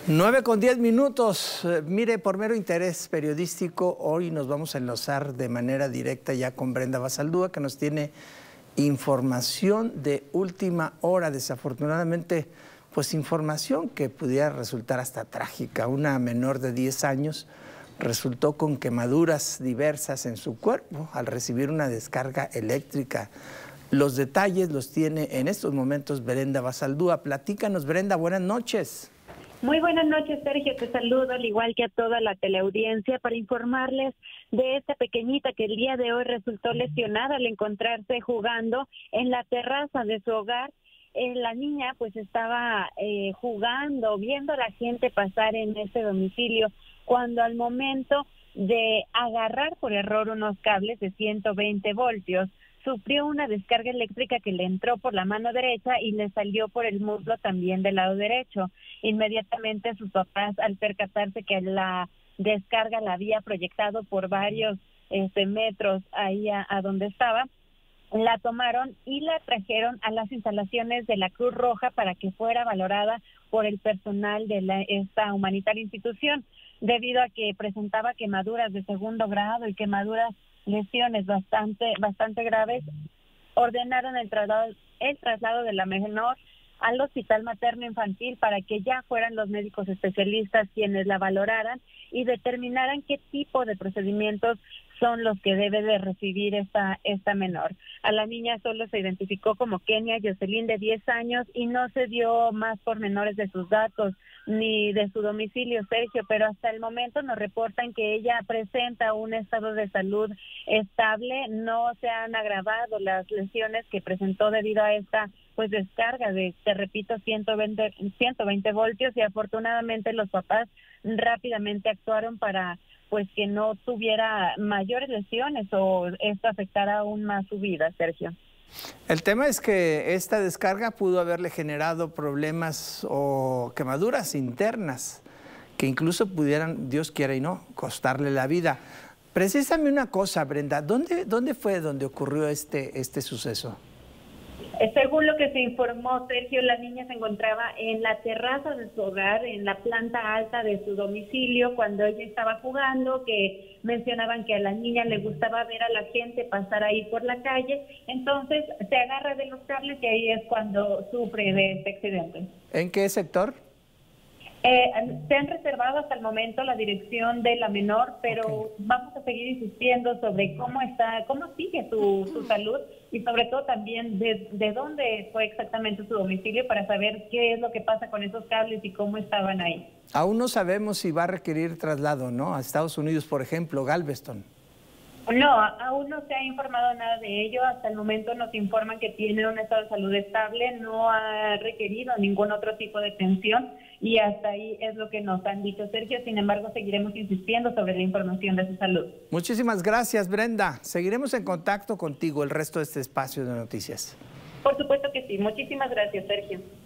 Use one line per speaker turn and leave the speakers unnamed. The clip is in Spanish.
9:10. Mire, por mero interés periodístico, hoy nos vamos a enlazar de manera directa ya con Brenda Basaldúa, que nos tiene información de última hora. Desafortunadamente, pues información que pudiera resultar hasta trágica. Una menor de 10 años resultó con quemaduras diversas en su cuerpo al recibir una descarga eléctrica. Los detalles los tiene en estos momentos Brenda Basaldúa. Platícanos, Brenda, buenas noches.
Muy buenas noches, Sergio. Te saludo, al igual que a toda la teleaudiencia, para informarles de esta pequeñita que el día de hoy resultó lesionada al encontrarse jugando en la terraza de su hogar. La niña pues estaba jugando, viendo a la gente pasar en ese domicilio, cuando al momento de agarrar por error unos cables de 120 voltios, sufrió una descarga eléctrica que le entró por la mano derecha y le salió por el muslo también del lado derecho. Inmediatamente sus papás, al percatarse que la descarga la había proyectado por varios metros ahí a donde estaba, la tomaron y la trajeron a las instalaciones de la Cruz Roja para que fuera valorada por el personal de esta humanitaria institución, debido a que presentaba quemaduras de segundo grado y lesiones bastante graves. Ordenaron el traslado de la menor al hospital materno infantil para que ya fueran los médicos especialistas quienes la valoraran y determinaran qué tipo de procedimientos son los que debe de recibir esta menor. A la niña solo se identificó como Kenia Jocelyn, de 10 años, y no se dio más pormenores de sus datos ni de su domicilio, Sergio, pero hasta el momento nos reportan que ella presenta un estado de salud estable. No se han agravado las lesiones que presentó debido a esta descarga de, te repito, 120 voltios, y afortunadamente los papás rápidamente actuaron para que no tuviera mayores lesiones o esto afectara aún más su vida, Sergio.
El tema es que esta descarga pudo haberle generado problemas o quemaduras internas que incluso pudieran, Dios quiera y no, costarle la vida. Precísame una cosa, Brenda, ¿dónde fue donde ocurrió este suceso?
Según lo que se informó, Sergio, la niña se encontraba en la terraza de su hogar, en la planta alta de su domicilio, cuando ella estaba jugando, que mencionaban que a la niña le gustaba ver a la gente pasar ahí por la calle. Entonces se agarra de los cables y ahí es cuando sufre de este accidente.
¿En qué sector?
Se han reservado hasta el momento la dirección de la menor, pero vamos a seguir insistiendo sobre cómo sigue su salud y sobre todo también de dónde fue exactamente su domicilio, para saber qué es lo que pasa con esos cables y cómo estaban ahí.
Aún no sabemos si va a requerir traslado, ¿no? A Estados Unidos, por ejemplo, Galveston.
No, aún no se ha informado nada de ello. Hasta el momento nos informan que tiene un estado de salud estable, no ha requerido ningún otro tipo de atención, y hasta ahí es lo que nos han dicho, Sergio. Sin embargo, seguiremos insistiendo sobre la información de su salud.
Muchísimas gracias, Brenda. Seguiremos en contacto contigo el resto de este espacio de noticias.
Por supuesto que sí. Muchísimas gracias, Sergio.